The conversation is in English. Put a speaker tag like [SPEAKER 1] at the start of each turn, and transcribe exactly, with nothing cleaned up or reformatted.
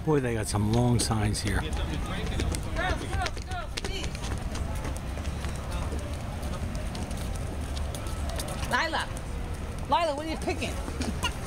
[SPEAKER 1] Boy, they got some long signs here.
[SPEAKER 2] Lila, Lila, what are you picking?